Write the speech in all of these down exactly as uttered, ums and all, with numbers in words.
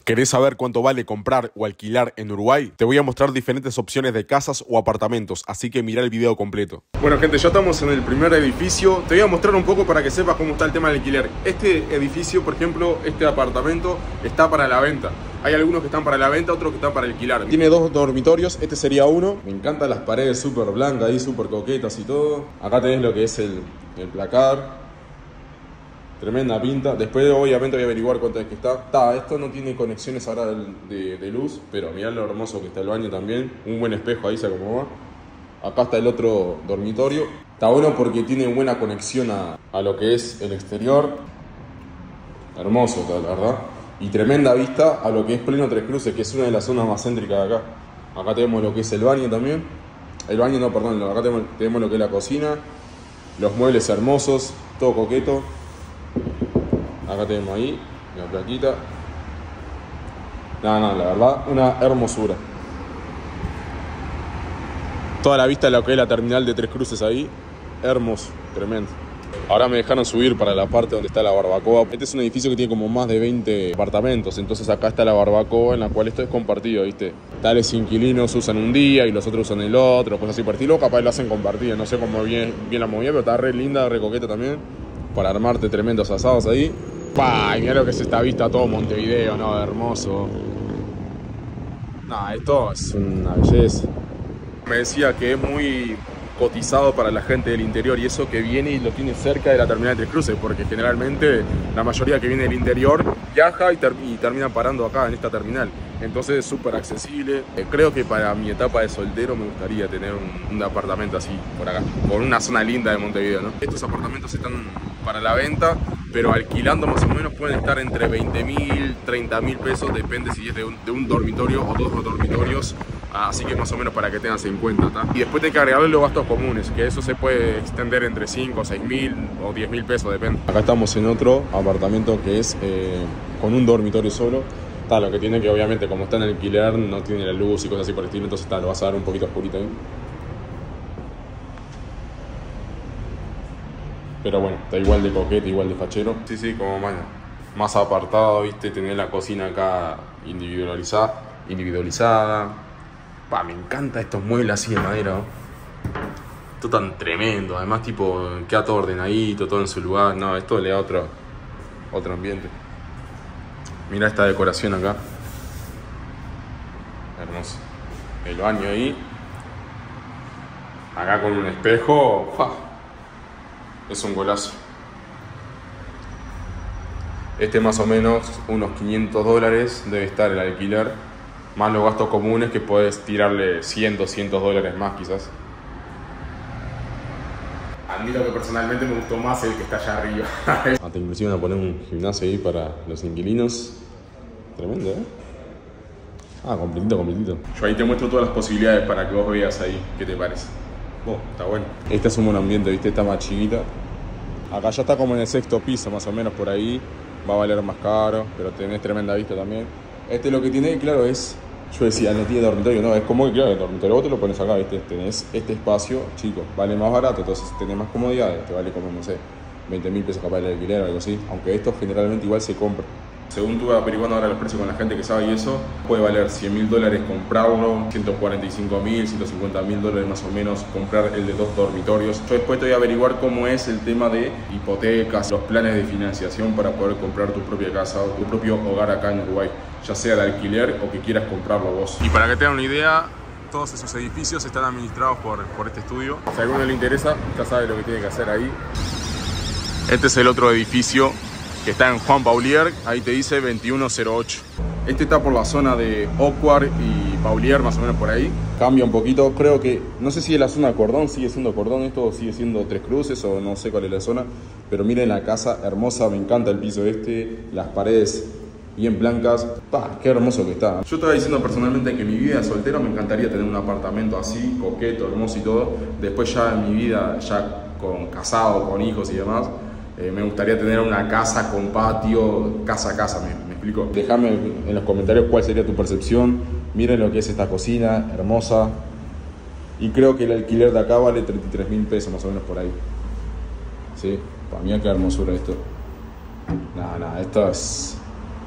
¿Querés saber cuánto vale comprar o alquilar en Uruguay? Te voy a mostrar diferentes opciones de casas o apartamentos, así que mirá el video completo. Bueno gente, ya estamos en el primer edificio. Te voy a mostrar un poco para que sepas cómo está el tema del alquiler. Este edificio, por ejemplo, este apartamento está para la venta. Hay algunos que están para la venta, otros que están para alquilar. Tiene dos dormitorios, este sería uno. Me encantan las paredes súper blancas ahí, súper coquetas y todo. Acá tenés lo que es el, el placar. Tremenda pinta. Después obviamente voy a averiguar cuánto es que está. Está, esto no tiene conexiones ahora de, de, de luz, pero mirá lo hermoso que está el baño también. Un buen espejo ahí, se acomoda. Acá está el otro dormitorio. Está bueno porque tiene buena conexión a, a lo que es el exterior. Hermoso, la verdad. Y tremenda vista a lo que es pleno Tres Cruces, que es una de las zonas más céntricas de acá. Acá tenemos lo que es el baño también. El baño no, perdón, acá tenemos, tenemos lo que es la cocina. Los muebles hermosos, todo coqueto. Acá tenemos ahí la plaquita. Nada, nada, la verdad, una hermosura. Toda la vista de lo que es la terminal de Tres Cruces ahí. Hermoso, tremendo. Ahora me dejaron subir para la parte donde está la barbacoa. Este es un edificio que tiene como más de veinte apartamentos. Entonces acá está la barbacoa, en la cual esto es compartido, ¿viste? Tales inquilinos usan un día y los otros usan el otro, cosas así por el estilo. Capaz lo hacen compartido. No sé cómo bien, bien la movida, pero está re linda, re coqueta también. Para armarte tremendos asados ahí. ¡Pah! Y mirá lo que es esta vista, todo Montevideo, ¿no? Hermoso. No, esto es una belleza. Me decía que es muy cotizado para la gente del interior y eso que viene y lo tiene cerca de la terminal de Tres Cruces, porque generalmente la mayoría que viene del interior viaja y, ter y termina parando acá en esta terminal. Entonces es súper accesible. Eh, creo que para mi etapa de soltero me gustaría tener un, un apartamento así por acá, por una zona linda de Montevideo, ¿no? Estos apartamentos están para la venta, pero alquilando más o menos pueden estar entre veinte mil, treinta mil pesos, depende si es de un, de un dormitorio o dos dormitorios. Así que más o menos para que tengas en cuenta, ¿tá? Y después tenés que agregarle los gastos comunes, que eso se puede extender entre cinco, seis mil o diez mil pesos, depende. Acá estamos en otro apartamento que es eh, con un dormitorio solo. Está, lo que tiene que obviamente como está en alquiler no tiene la luz y cosas así por el estilo, entonces está, lo vas a dar un poquito oscurito ahí. Pero bueno, está igual de coquete, igual de fachero. Sí, sí, como más, más apartado, ¿viste? Tener la cocina acá individualizada. individualizada. Pa, me encanta estos muebles así de madera, ¿no? Esto tan tremendo, además tipo queda todo ordenadito, todo en su lugar. No, esto le da otro, otro ambiente. Mira esta decoración acá. Hermoso. El baño ahí. Acá con un espejo. ¡Fua! Es un golazo. Este más o menos unos quinientos dólares debe estar el alquiler. Más los gastos comunes que puedes tirarle cien, doscientos dólares más quizás. Admito que personalmente me gustó más el que está allá arriba. Hasta inclusive van a poner un gimnasio ahí para los inquilinos. Tremendo, ¿eh? Ah, completito, completito. Yo ahí te muestro todas las posibilidades para que vos veas ahí qué te parece. Oh, está bueno. Este es un buen ambiente, ¿viste? Está más chiquita. Acá ya está como en el sexto piso, más o menos por ahí. Va a valer más caro, pero tenés tremenda vista también. Este lo que tiene, claro, es... Yo decía, no tiene dormitorio, no, es como que claro, el dormitorio vos te lo pones acá, ¿viste? Tenés este espacio, chico, vale más barato, entonces tenés más comodidades, te vale como, no sé, veinte mil pesos capaz el alquiler o algo así, aunque esto generalmente igual se compra. Según estuve averiguando ahora los precios con la gente que sabe y eso, puede valer cien mil dólares comprarlo, ciento cuarenta y cinco mil, ciento cincuenta mil dólares más o menos comprar el de dos dormitorios. Yo después te voy a averiguar cómo es el tema de hipotecas, los planes de financiación para poder comprar tu propia casa o tu propio hogar acá en Uruguay, ya sea de alquiler o que quieras comprarlo vos. Y para que tengan una idea, todos esos edificios están administrados por, por este estudio. Si a alguno le interesa, ya sabe lo que tiene que hacer ahí. Este es el otro edificio que está en Juan Paulier, ahí te dice veintiuno cero ocho. Este está por la zona de Ocuar y Paulier, más o menos por ahí. Cambia un poquito, creo que, no sé si es la zona Cordón, sigue siendo Cordón esto, o sigue siendo Tres Cruces, o no sé cuál es la zona. Pero miren la casa, hermosa, me encanta el piso este, las paredes bien blancas. ¡Pah! Qué hermoso que está. Yo estaba diciendo personalmente que en mi vida de soltero me encantaría tener un apartamento así, coqueto, hermoso y todo. Después ya en mi vida, ya con casado, con hijos y demás, Eh, me gustaría tener una casa con patio, casa a casa, ¿me, me explico? Déjame en los comentarios cuál sería tu percepción. Miren lo que es esta cocina, hermosa. Y creo que el alquiler de acá vale treinta y tres mil pesos, más o menos por ahí. Sí, para mí qué hermosura esto. Nada, nada, esto es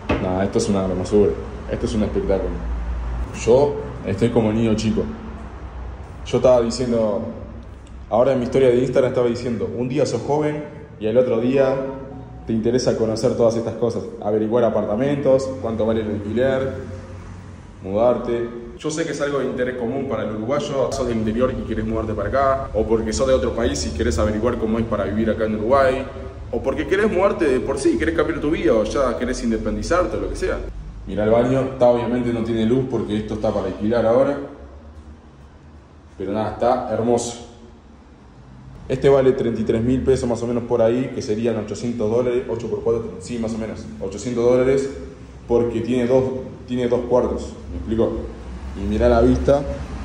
Nada, esto es una hermosura. Esto es un espectáculo. Yo estoy como niño chico. Yo estaba diciendo, ahora en mi historia de Instagram estaba diciendo, un día sos joven y el otro día te interesa conocer todas estas cosas. Averiguar apartamentos, cuánto vale el alquiler, mudarte. Yo sé que es algo de interés común para el uruguayo. Sos del interior y querés mudarte para acá, o porque sos de otro país y querés averiguar cómo es para vivir acá en Uruguay, o porque querés mudarte de por sí, querés cambiar tu vida, o ya querés independizarte, o lo que sea. Mirá el baño, está, obviamente no tiene luz porque esto está para alquilar ahora. Pero nada, está hermoso. Este vale treinta y tres mil pesos más o menos por ahí, que serían ochocientos dólares, ocho por cuatro, sí, más o menos, ochocientos dólares, porque tiene dos, tiene dos cuartos, ¿me explico? Y mirá la vista.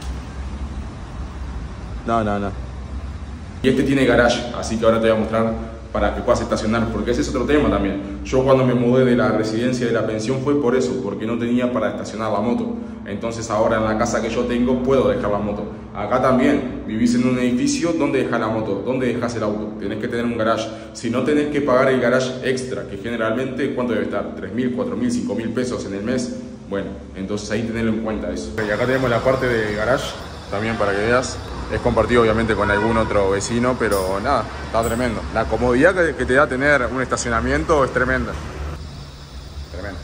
No, no, no. Y este tiene garage, así que ahora te voy a mostrar para que puedas estacionar, porque ese es otro tema también. Yo cuando me mudé de la residencia de la pensión fue por eso, porque no tenía para estacionar la moto. Entonces ahora en la casa que yo tengo puedo dejar la moto. Acá también, vivís en un edificio, ¿dónde dejas la moto? ¿Dónde dejas el auto? Tenés que tener un garage. Si no, tenés que pagar el garage extra, que generalmente, ¿cuánto debe estar? tres mil, cuatro mil, cinco mil pesos en el mes. Bueno, entonces ahí tenerlo en cuenta eso. Y acá tenemos la parte de garage, también para que veas. Es compartido obviamente con algún otro vecino, pero nada, está tremendo. La comodidad que, que te da tener un estacionamiento es tremenda. Tremendo.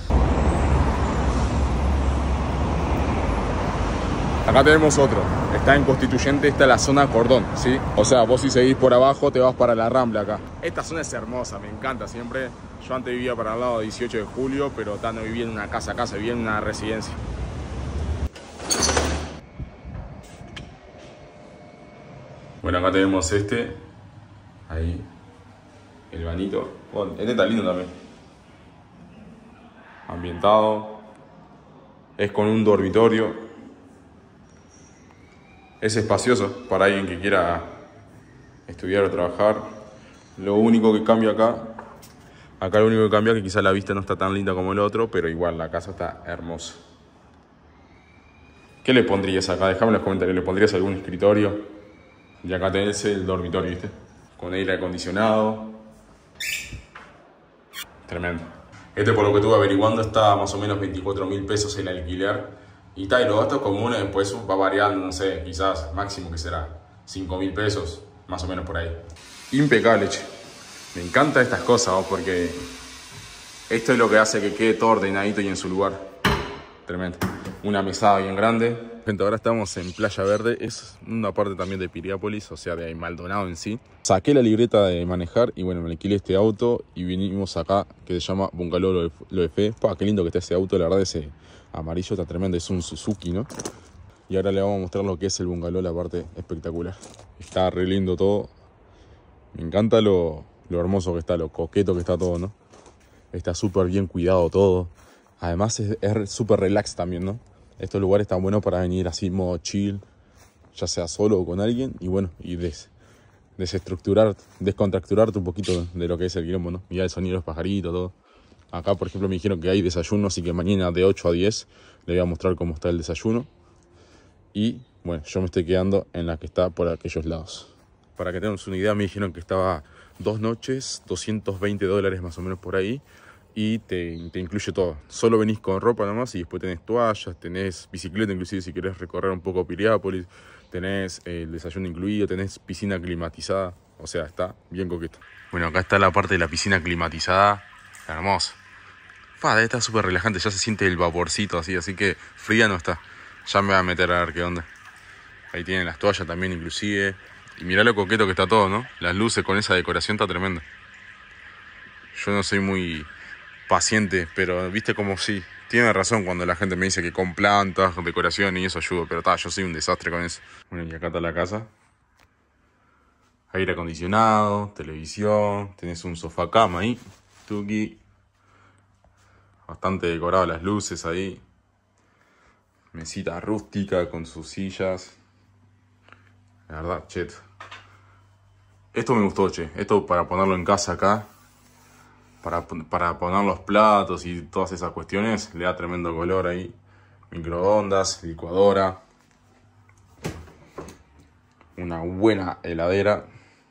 Acá tenemos otro. Está en Constituyente, está la zona Cordón, ¿sí? O sea, vos si seguís por abajo te vas para la Rambla acá. Esta zona es hermosa, me encanta siempre. Yo antes vivía para el lado de dieciocho de julio, pero no vivía en una casa casa, vivía en una residencia. Bueno, acá tenemos este. Ahí. El vanito. Bueno, este está lindo también. Ambientado. Es con un dormitorio. Es espacioso para alguien que quiera estudiar o trabajar. Lo único que cambia acá. Acá lo único que cambia es que quizá la vista no está tan linda como el otro, pero igual la casa está hermosa. ¿Qué le pondrías acá? Dejame en los comentarios. ¿Le pondrías algún escritorio? Y acá tenés el dormitorio, ¿viste? Con aire acondicionado. Tremendo. Este, por lo que estuve averiguando, está más o menos veinticuatro mil pesos el alquiler. Y tal, y los gastos comunes después va variando, no sé, quizás máximo que será cinco mil pesos, más o menos por ahí. Impecable, che. Me encantan estas cosas, ¿no? Porque esto es lo que hace que quede todo ordenadito y en su lugar. Tremendo. Una mesada bien grande. Gente, ahora estamos en Playa Verde, es una parte también de Piriápolis, o sea, de Maldonado en sí. Saqué la libreta de manejar y bueno, me alquilé este auto y vinimos acá, que se llama Bungalow Loefé. Pa, qué lindo que está ese auto, la verdad ese amarillo está tremendo, es un Suzuki, ¿no? Y ahora le vamos a mostrar lo que es el bungalow, la parte espectacular. Está re lindo todo, me encanta lo, lo hermoso que está, lo coqueto que está todo, ¿no? Está súper bien cuidado todo, además es súper relax también, ¿no? Estos lugares están buenos para venir así modo chill, ya sea solo o con alguien, y bueno, y des, desestructurar, descontracturarte un poquito de lo que es el quilombo, ¿no? Mirá el sonido de los pajaritos, todo. Acá, por ejemplo, me dijeron que hay desayuno, así que mañana de ocho a diez les voy a mostrar cómo está el desayuno. Y bueno, yo me estoy quedando en la que está por aquellos lados. Para que tengan una idea, me dijeron que estaba dos noches, doscientos veinte dólares más o menos por ahí. Y te, te incluye todo. Solo venís con ropa nomás y después tenés toallas, tenés bicicleta inclusive si querés recorrer un poco Piriápolis, tenés el desayuno incluido, tenés piscina climatizada, o sea, está bien coqueto. Bueno, acá está la parte de la piscina climatizada, hermosa. Fa, está súper relajante, ya se siente el vaporcito así, así que fría no está. Ya me voy a meter a ver qué onda. Ahí tienen las toallas también inclusive. Y mirá lo coqueto que está todo, ¿no? Las luces con esa decoración está tremenda. Yo no soy muy paciente, pero viste como sí, tiene razón cuando la gente me dice que con plantas, con decoración y eso ayuda, pero ta, yo soy un desastre con eso. Bueno, y acá está la casa. Aire acondicionado, televisión, tenés un sofá cama ahí, tuki. Bastante decorado las luces ahí. Mesita rústica con sus sillas. La verdad, chet. Esto me gustó, che. Esto para ponerlo en casa acá. Para, para poner los platos y todas esas cuestiones, le da tremendo color ahí. Microondas, licuadora. Una buena heladera.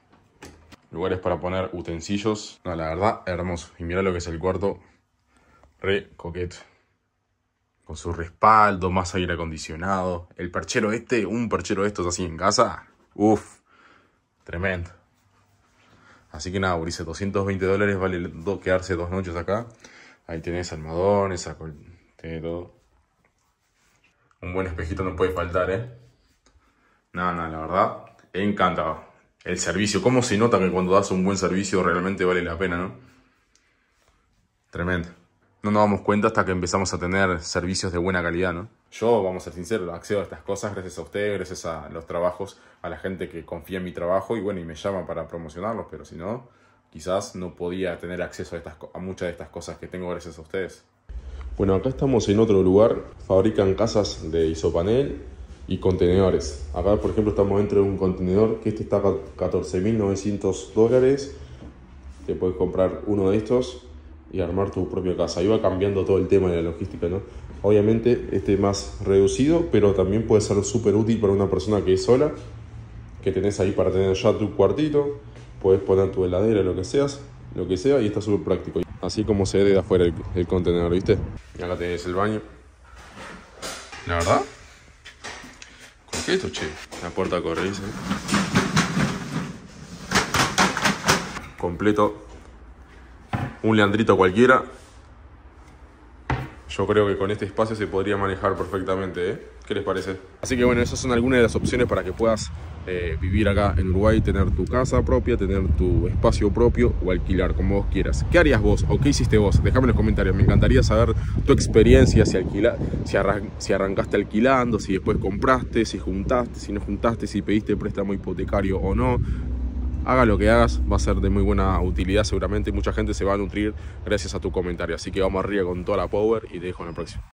Lugares para poner utensilios. No, la verdad, hermoso. Y mirá lo que es el cuarto. Re coqueto. Con su respaldo, más aire acondicionado. El perchero este, un perchero de estos así en casa. Uff, tremendo. Así que nada, Ulises, doscientos veinte dólares vale do, quedarse dos noches acá. Ahí tenés almohadones, saco, tenés todo. Un buen espejito no puede faltar, ¿eh? No, no, la verdad, encantado. El servicio, cómo se nota que cuando das un buen servicio realmente vale la pena, ¿no? Tremendo. No nos damos cuenta hasta que empezamos a tener servicios de buena calidad, ¿no? Yo, vamos a ser sinceros, accedo a estas cosas gracias a ustedes, gracias a los trabajos, a la gente que confía en mi trabajo y bueno, y me llama para promocionarlos, pero si no, quizás no podía tener acceso a, estas, a muchas de estas cosas que tengo gracias a ustedes. Bueno, acá estamos en otro lugar, fabrican casas de isopanel y contenedores. Acá, por ejemplo, estamos dentro de un contenedor que este está a catorce mil novecientos dólares. Te puedes comprar uno de estos y armar tu propia casa. Ahí va cambiando todo el tema de la logística, ¿no? Obviamente este es más reducido, pero también puede ser súper útil para una persona que es sola, que tenés ahí para tener ya tu cuartito, puedes poner tu heladera, lo que seas, lo que sea, y está súper práctico. Así como se ve de afuera el, el contenedor, ¿viste? Y acá tenés el baño. La verdad, coqueto, che. La puerta corrediza. Completo. Un leandrito cualquiera. Yo creo que con este espacio se podría manejar perfectamente, ¿eh? ¿Qué les parece? Así que bueno, esas son algunas de las opciones para que puedas eh, vivir acá en Uruguay, tener tu casa propia, tener tu espacio propio o alquilar, como vos quieras. ¿Qué harías vos o qué hiciste vos? Déjame en los comentarios, me encantaría saber tu experiencia, si, alquila, si, arran, si arrancaste alquilando, si después compraste, si juntaste, si no juntaste, si pediste préstamo hipotecario o no. Haga lo que hagas, va a ser de muy buena utilidad seguramente. Mucha gente se va a nutrir gracias a tu comentario. Así que vamos arriba con toda la power y te dejo en el próximo.